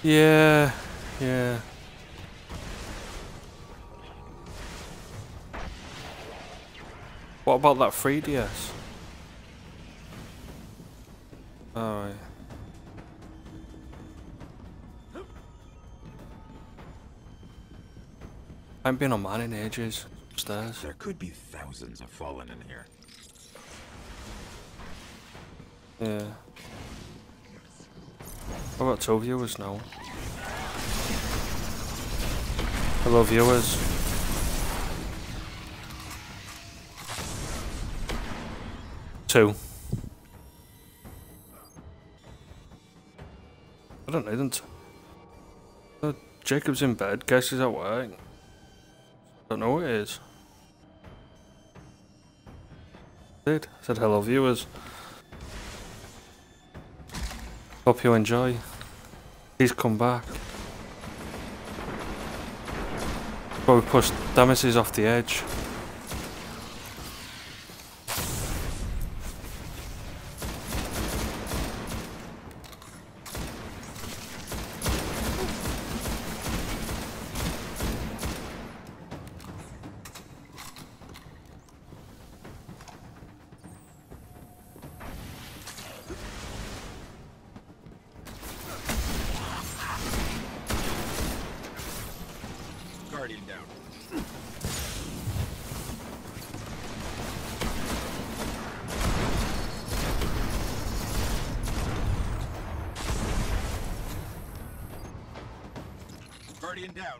Yeah, yeah. What about that 3DS? Alright. I haven't been on mine in ages. Upstairs. There could be thousands of fallen in here. Yeah. I've got 2 viewers now. Hello viewers. Two. I don't need them to. Jacob's in bed, guess he's at work. Don't know what it is. Did. Said hello viewers. Hope you enjoy. He's come back. But we pushed Damages off the edge. Guardian down. Guardian down.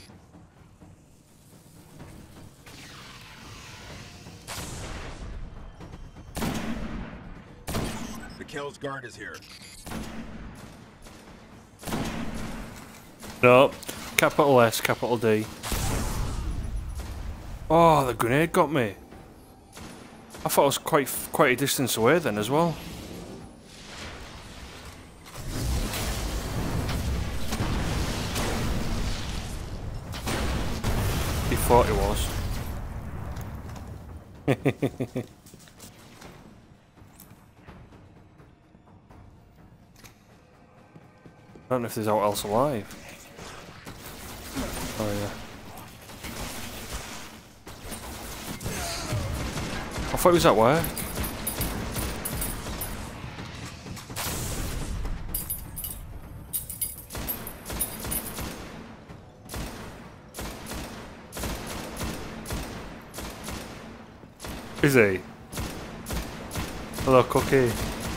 The Kel's guard is here. No. Capital S, capital D. Oh, the grenade got me. I thought I was quite a distance away then as well. He thought he was. I don't know if there's anyone else alive. Oh yeah. I thought he was at work. Is he? Hello, Cookie.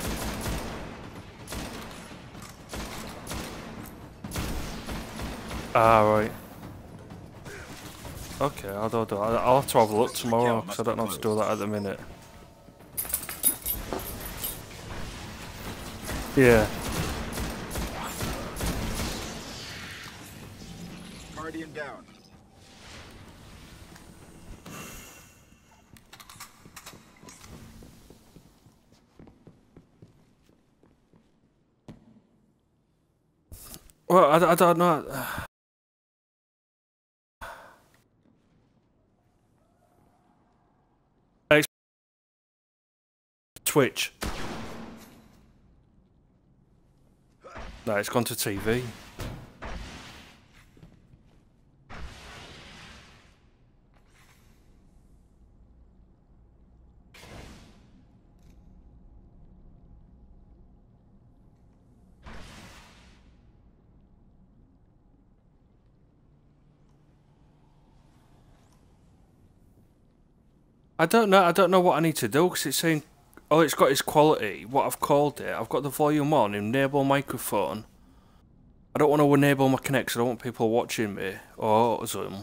Ah, right. Okay, I'll have to have a look tomorrow because I don't know how to do that at the minute. Yeah. Guardian down. Well, I don't know. Twitch. No, it's gone to TV. I don't know what I need to do because it's saying, oh, it's got its quality, what I've called it. I've got the volume on, enable microphone. I don't want to enable my Kinect, so I don't want people watching me or Zoom.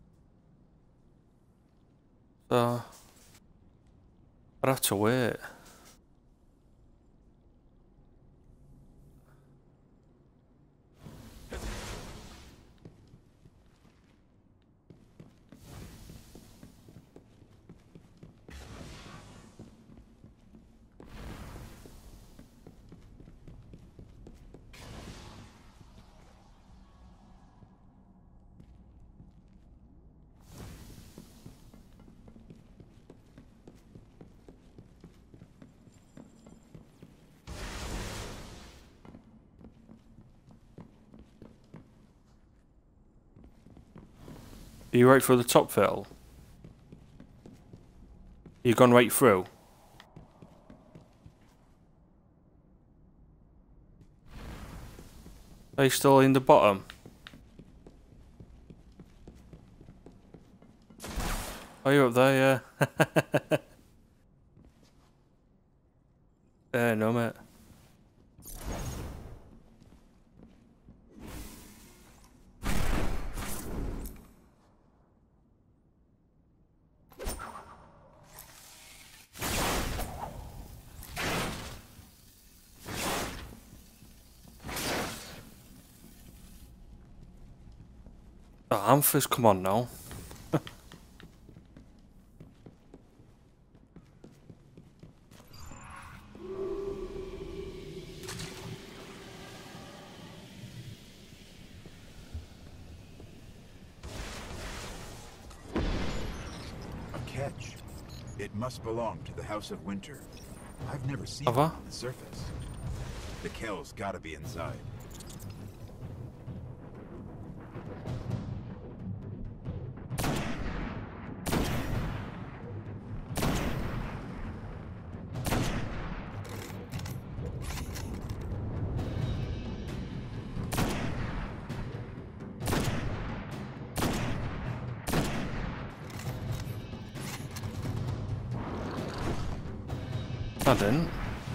So, I'd have to wait. Are you right through the top, Phil? You gone right through? Are you still in the bottom? Are you up there? Yeah. No, mate. The Anthers, come on now. Catch. It must belong to the House of Winter. I've never seen Have it I? on the surface. The Kells gotta be inside. I didn't.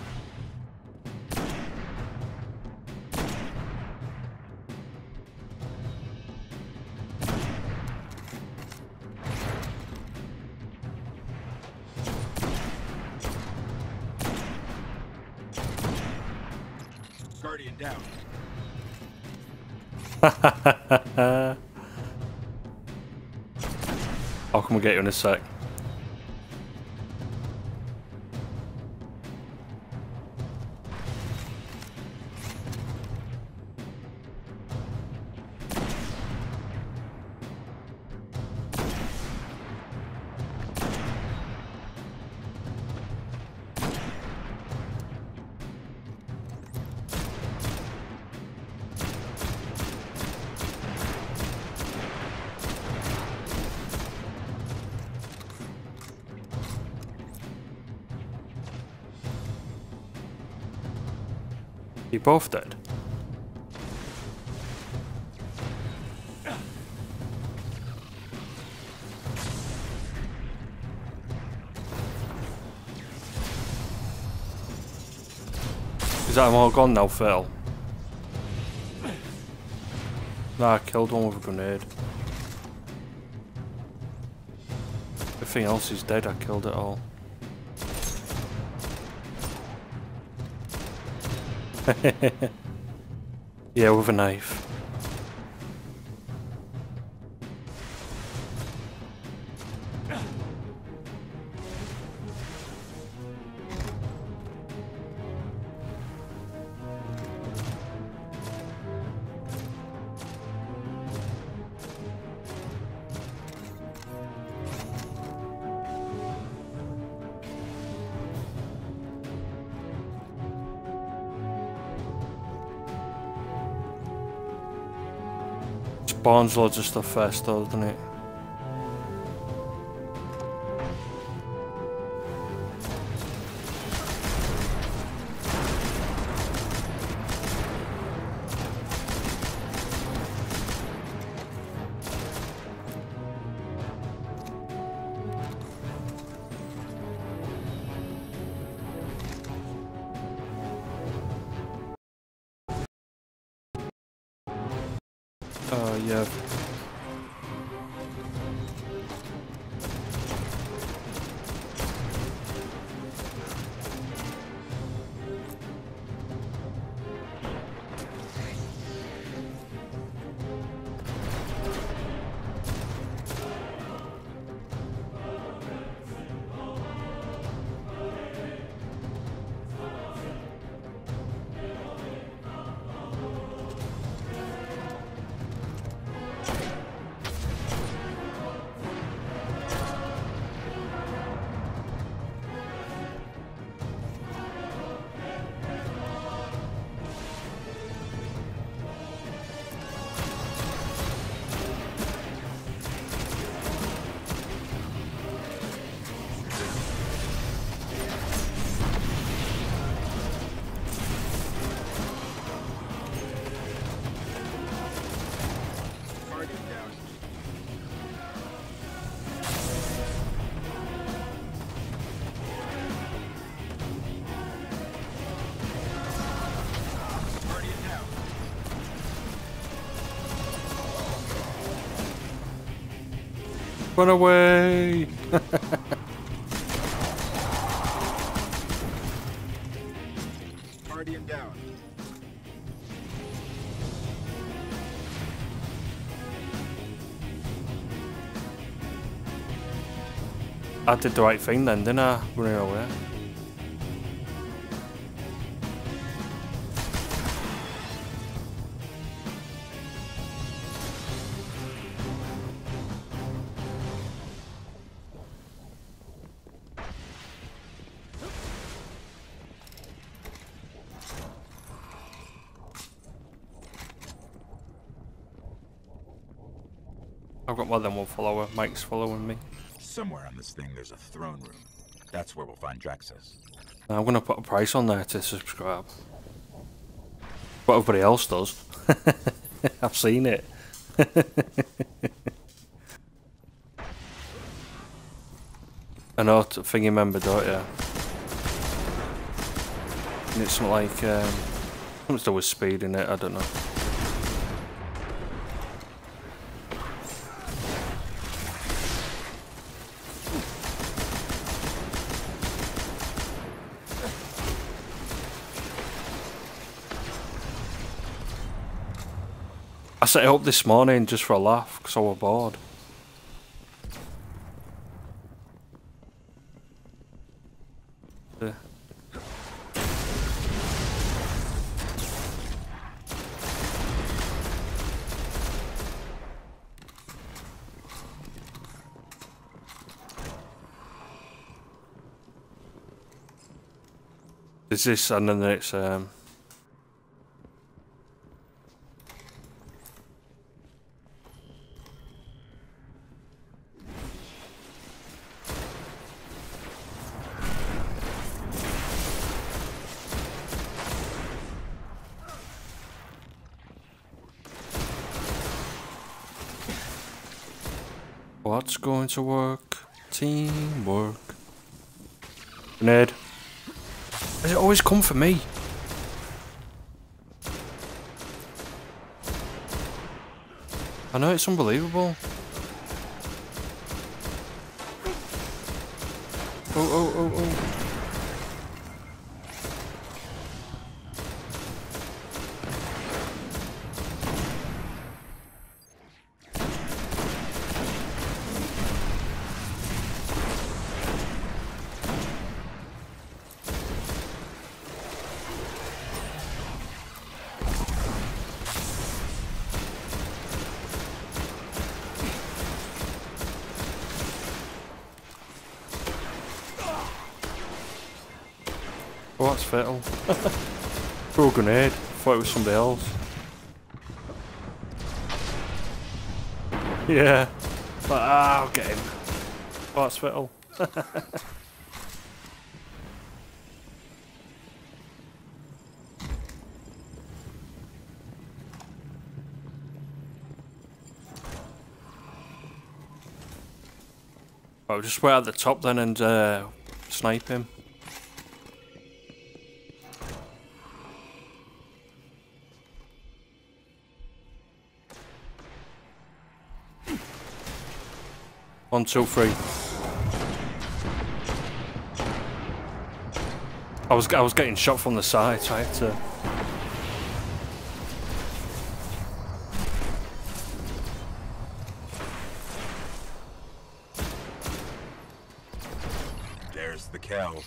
Guardian down. I'll come and get you in a sec. You both dead? Is that them all gone now, Phil? Nah, I killed one with a grenade. Everything else is dead, I killed it all. Yeah, with a knife. Spawns loads of stuff first though, doesn't it? Yeah. Run away! Guardian down. I did the right thing then, didn't I? Running away. I've got more than one follower. Mike's following me. Somewhere on this thing there's a throne room. That's where we'll find Draxus. I'm gonna put a price on there to subscribe. What everybody else does. I've seen it. I know, thing you remember, don't you? And it's something like, something to do with speed in it, I don't know. I set it up this morning just for a laugh, because I was bored. Yeah. There's this, and then it's what's going to work? Teamwork. Grenade. Does it always come for me? I know, it's unbelievable. Oh. Oh, that's fatal. Throw a grenade. Thought it was somebody else. Yeah. But, I'll get him. Oh, that's fatal. I'll just wait at the top then and snipe him. One, two, three. I was getting shot from the side, so I had to. There's the cow.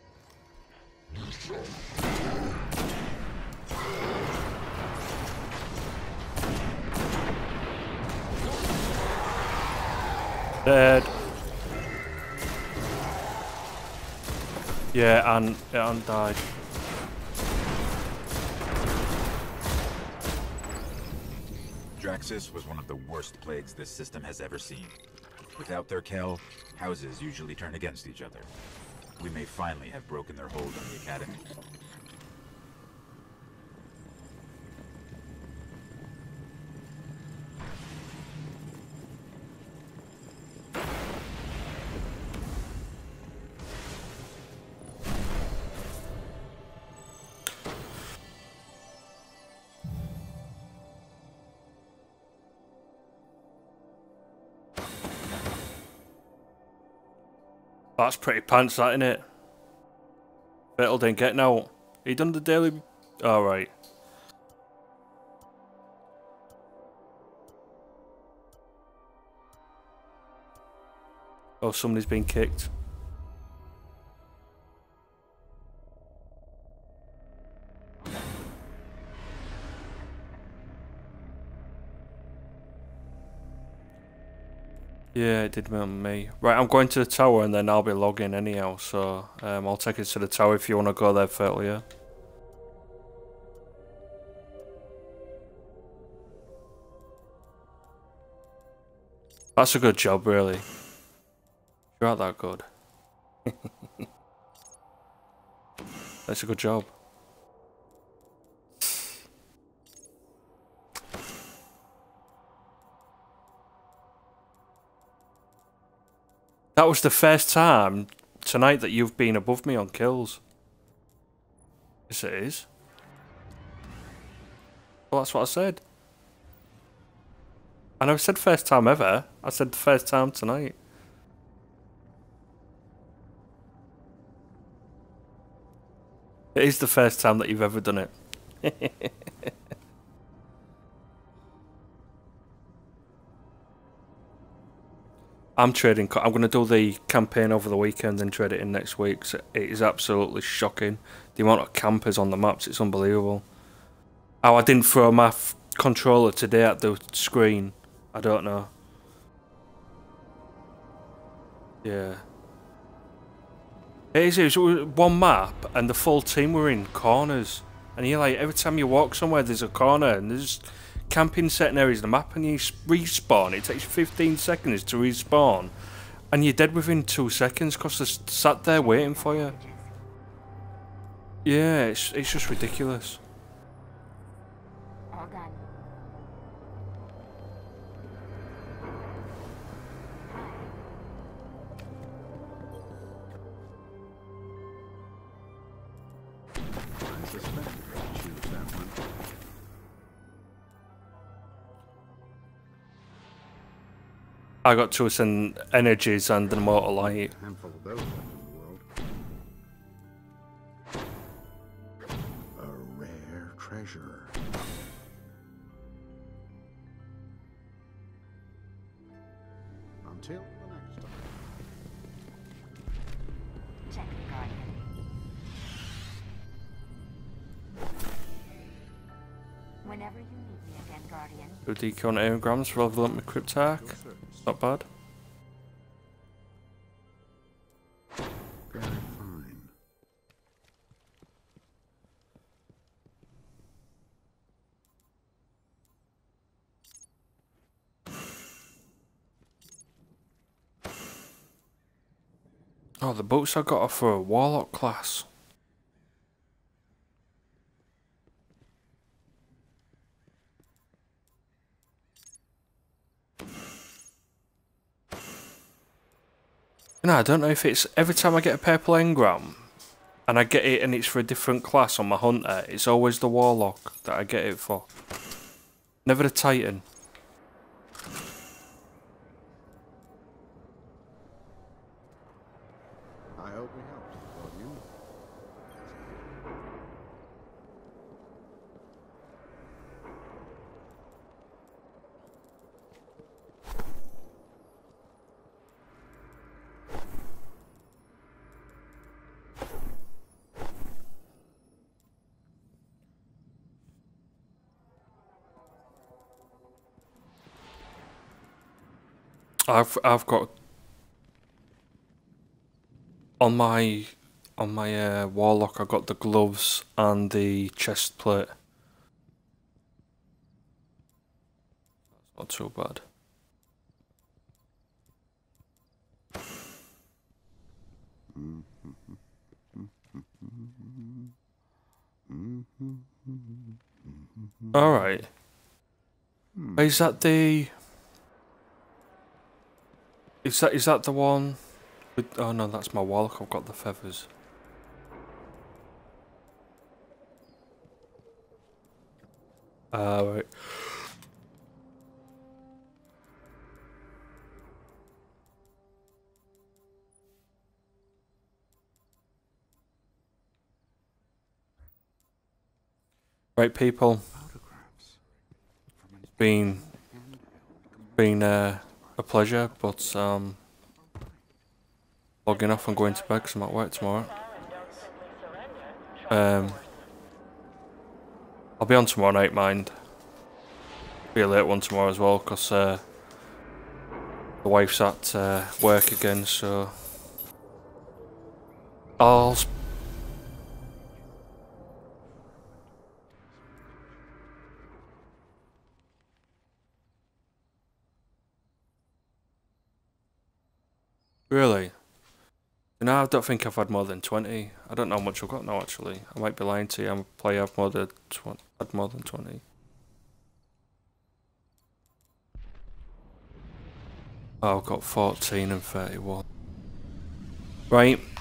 Dead. Yeah, and died. Draxus was one of the worst plagues this system has ever seen. Without their Kell, houses usually turn against each other. We may finally have broken their hold on the Academy. That's pretty pants, that, isn't it? Vettel didn't get out. He done the daily... Alright. Oh, somebody's been kicked. Yeah, it did me. Right, I'm going to the tower and then I'll be logging anyhow, so I'll take it to the tower if you want to go there, Fertile, yeah? That's a good job, really. You're not that good. That's a good job. That was the first time tonight that you've been above me on kills. Yes, it is. Well, that's what I said. I never said first time ever. I said the first time tonight. It is the first time that you've ever done it. I'm trading. I'm going to do the campaign over the weekend and trade it in next week. So it is absolutely shocking. The amount of campers on the maps, it's unbelievable. Oh, I didn't throw my controller today at the screen. I don't know. Yeah. It was one map and the full team were in corners. And you're like, every time you walk somewhere there's a corner and there's camping setting areas of the map and you respawn. It takes 15 seconds to respawn. And you're dead within 2 seconds because they're sat there waiting for you. Yeah, it's just ridiculous. All done. I suspect I'd choose that one. I got choice in energies and the mortal light. A handful of those left in the world. A rare treasure. Until the next time. Checking Guardian. Whenever you need me again, Guardian. Do DQ on aerograms for level up my Cryptarch. Not bad. Very fine. Oh, the boots I got are for a Warlock class. No, I don't know if it's every time I get a purple engram and I get it and it's for a different class on my hunter, it's always the Warlock that I get it for. Never the Titan. I hope we helped, Guardian. I've got on my Warlock. I got the gloves and the chest plate. Not too bad. All right. Is that the? Is that the one? With, oh no, that's my Warlock. I've got the feathers. Right. Right, people. Photographs from an Been a pleasure, but logging off and going to bed because I'm at work tomorrow. I'll be on tomorrow night, mind. Be a late one tomorrow as well, because the wife's at work again, so I'll... Really? No, I don't think I've had more than 20. I don't know how much I've got now, actually. I might be lying to you. I'm probably have more than 20. Had more than 20. Oh, I've got 14 and 31. Right.